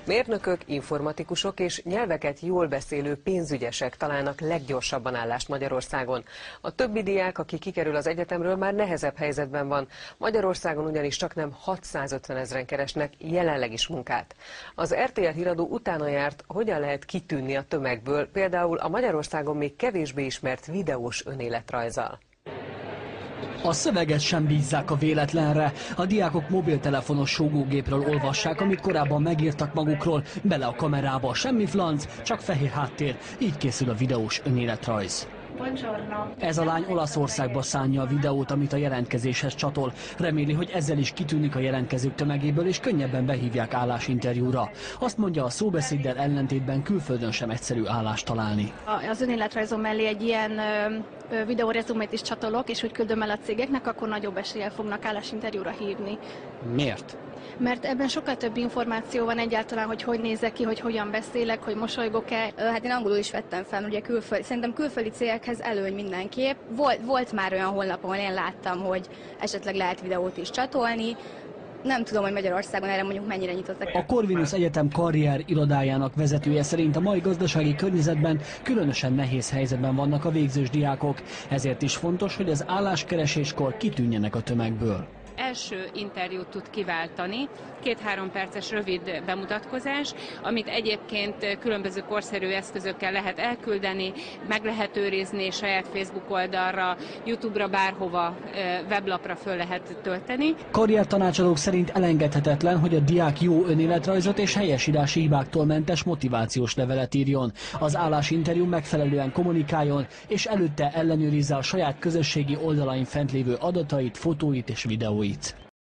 Mérnökök, informatikusok és nyelveket jól beszélő pénzügyesek találnak leggyorsabban állást Magyarországon. A többi diák, aki kikerül az egyetemről, már nehezebb helyzetben van. Magyarországon ugyanis csaknem 650 000-en keresnek jelenleg is munkát. Az RTL híradó utána járt, hogyan lehet kitűnni a tömegből, például a Magyarországon még kevésbé ismert videós önéletrajzzal. A szöveget sem bízzák a véletlenre. A diákok mobiltelefonos sógógépről olvassák, amit korábban megírtak magukról, bele a kamerába, semmi flanc, csak fehér háttér. Így készül a videós önéletrajz. Ez a lány Olaszországba szánja a videót, amit a jelentkezéshez csatol. Reméli, hogy ezzel is kitűnik a jelentkezők tömegéből, és könnyebben behívják állásinterjúra. Azt mondja, a szóbeszéddel ellentétben külföldön sem egyszerű állást találni. Az önéletrajzom mellé egy ilyen videórezumét is csatolok, és úgy küldöm el a cégeknek, akkor nagyobb eséllyel fognak állásinterjúra hívni. Miért? Mert ebben sokkal több információ van egyáltalán, hogy nézek ki, hogy hogyan beszélek, hogy mosolygok-e. Hát én angolul is vettem fel, ugye szerintem külföldi cégekhez előny mindenképp. Volt már olyan honlap, ahol én láttam, hogy esetleg lehet videót is csatolni. Nem tudom, hogy Magyarországon erre mondjuk mennyire nyitottak. A Corvinus Egyetem karrier irodájának vezetője szerint a mai gazdasági környezetben különösen nehéz helyzetben vannak a végzős diákok. Ezért is fontos, hogy az álláskereséskor kitűnjenek a tömegből. Első interjút tud kiváltani, 2-3 perces rövid bemutatkozás, amit egyébként különböző korszerű eszközökkel lehet elküldeni, meg lehet őrizni saját Facebook oldalra, YouTube-ra, bárhova, weblapra föl lehet tölteni. Karriertanácsadók szerint elengedhetetlen, hogy a diák jó önéletrajzot és helyesírási hibáktól mentes motivációs levelet írjon. Az állásinterjú megfelelően kommunikáljon, és előtte ellenőrizze a saját közösségi oldalain fent lévő adatait, fotóit és videóit.